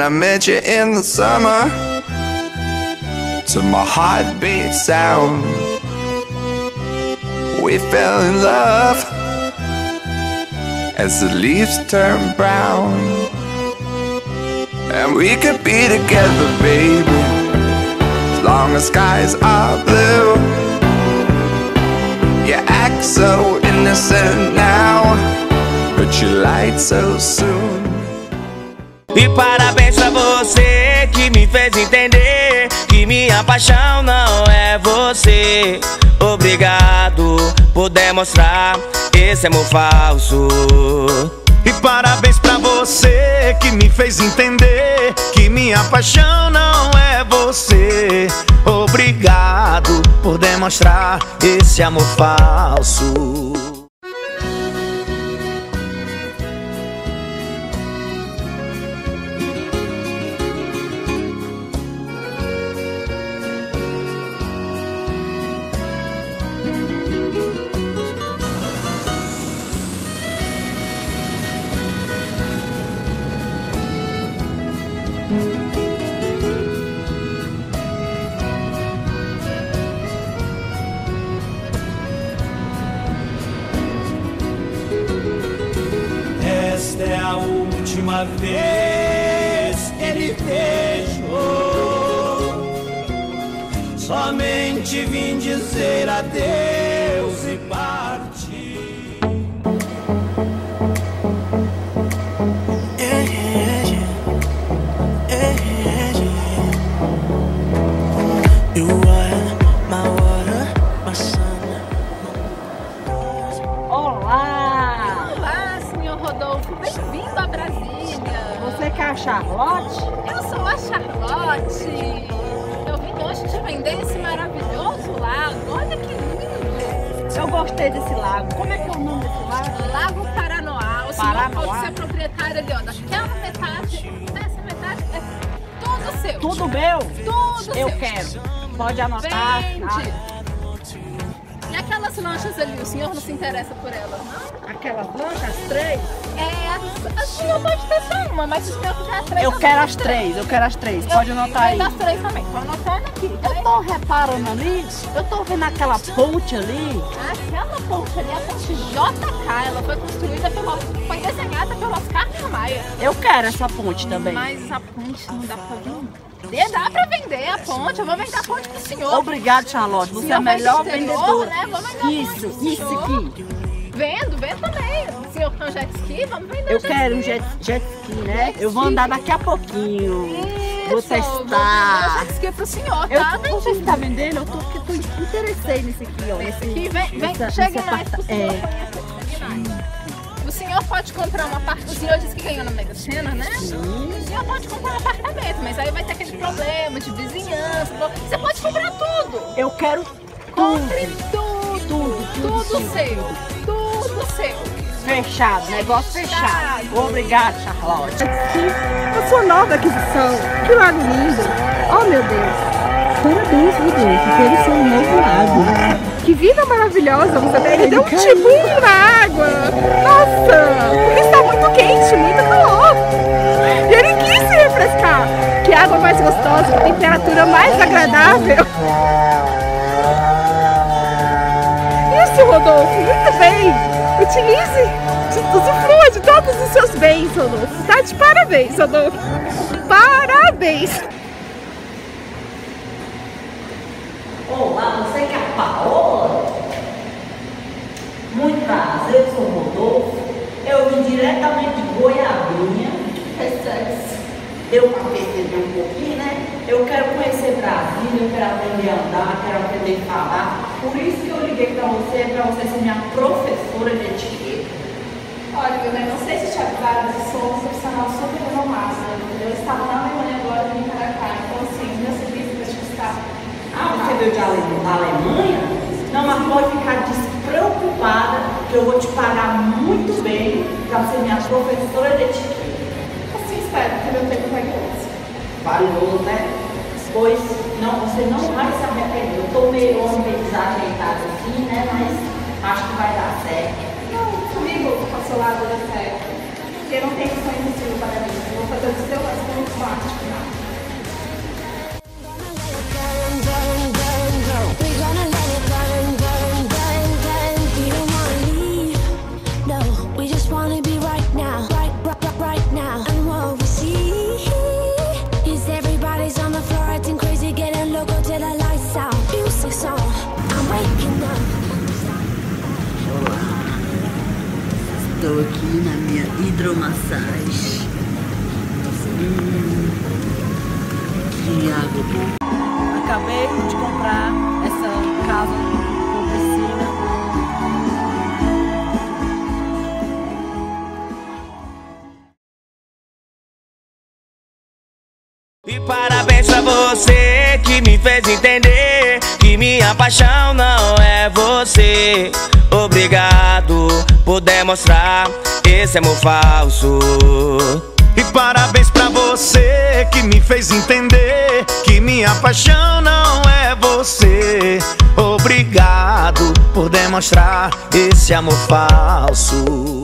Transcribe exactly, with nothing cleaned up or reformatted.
I met you in the summer, to my heartbeat sound. We fell in love as the leaves turn brown. And we could be together, baby, as long as skies are blue. You act so innocent now, but you lied so soon. E parabéns pra você que me fez entender que minha paixão não é você. Obrigado por demonstrar esse amor falso. E parabéns pra você que me fez entender que minha paixão não é você. Obrigado por demonstrar esse amor falso. Esta é a última vez que lhe vejo. Somente vim dizer adeus e partir. You are my water, my sun. Olá! Olá, senhor Rodolfo, bem-vindo a Brasília. Você que é a Charlotte? Eu sou a Charlotte. Eu vim hoje te vender esse maravilhoso lago. Olha que lindo. Eu gostei desse lago. Como é que é o nome desse lago? Lago Paranoá. O senhor Paranoá. pode ser proprietário ali, ó, daquela metade, dessa metade, é tudo seu. Tudo meu? Tudo Eu seu. quero. Pode anotar. Vende. Ah, E aquelas lanchas ali, o senhor não se interessa por elas, não? aquelas lanchas, as três? É, a, a senhor pode ter só uma, mas se o senhor quiser as três... Eu nós quero vamos as ter. três, eu quero as três. Pode anotar aí. Vendo as três também, tô anotando aqui. Eu tô reparando ali, eu tô vendo aquela ponte ali. Aquela ponte ali, a ponte J K, ela foi construída pelo... foi desenhada pelo Oscar Niemeyer. Eu quero essa ponte também. Mas a ponte não dá pra vender. Dá pra vender a ponte, eu vou vender a ponte pro senhor. Obrigado, Charlotte, você é a Senhor vai melhor pro exterior, vendedora. né? Vou vender a ponte Isso, pro isso senhor. aqui. Vendo, vendo também. O senhor tem um jet ski, vamos vender Eu um jet quero um ski. jet, jet ski, né? Jet Eu vou ski. andar daqui a pouquinho. Vou Isso, vou vender testar. um jet ski pro senhor, Eu tá? tô, você está vendendo? Eu tô, porque tô interessei nesse aqui, ó. Esse aqui, vem, vem, Essa- chega essa mais pro parte- senhor é. conhecer. Chega mais. O senhor pode comprar uma parte. O senhor disse que ganhou na Mega Sena, né? O senhor pode comprar um apartamento, mas aí vai ter aquele problema de vizinhança. Você pode comprar tudo. Eu quero Compre tudo. tudo. Tudo, tudo, Tudo sim. seu. Tudo seu. Fechado, negócio fechado. Fechado. Obrigado, Charlotte. A sua nova aquisição. Que lago lindo. Oh, meu Deus. Parabéns, Rodolfo, pelo seu novo lago. Que vida maravilhosa você tem. Ele deu um tibum na água. Nossa, porque está muito quente, muito calor. E ele quis se refrescar. Que água mais gostosa, que temperatura mais agradável. Isso, Rodolfo, muito bem. Utilize, usufrua de todos os seus bens, Rodolfo. Tá de parabéns, Rodolfo. Parabéns. Olá, você que é a Paola? Muito prazer, eu sou o Rodolfo. Eu vim diretamente de Goiabinha. Deu para perceber um pouquinho, né? Eu quero conhecer Brasília, eu quero aprender a andar, quero aprender a falar. Por isso que eu liguei para você, para você ser minha professora de etiqueta. Olha, meu bem, não sei se te avisaram, mas eu sou um profissional super renomado, entendeu? Eu estava na Alemanha agora, vim para cá, então assim, meu serviço vai te custar. Ah, você veio de Ale- da Alemanha? Não, mas pode ficar despreocupada, que eu vou te pagar muito bem para ser minha professora de etiqueta. Assim espero, porque meu tempo vai valioso. Valioso, né? Pois não, você não vai se arrepender. Eu tô meio meio desajeitado aqui, né? Mas acho que vai dar certo. Não, comigo, ao seu lado, dá certo. Porque não tem sonho possível para mim. Eu vou fazer o seu mais forte final. Estou aqui na minha hidromassagem. Hum, que água boa. Acabei de comprar essa casa com piscina. E parabéns pra você que me fez entender que minha paixão não é você. Obrigado por demonstrar esse amor falso. E parabéns pra você que me fez entender que minha paixão não é você. Obrigado por demonstrar esse amor falso.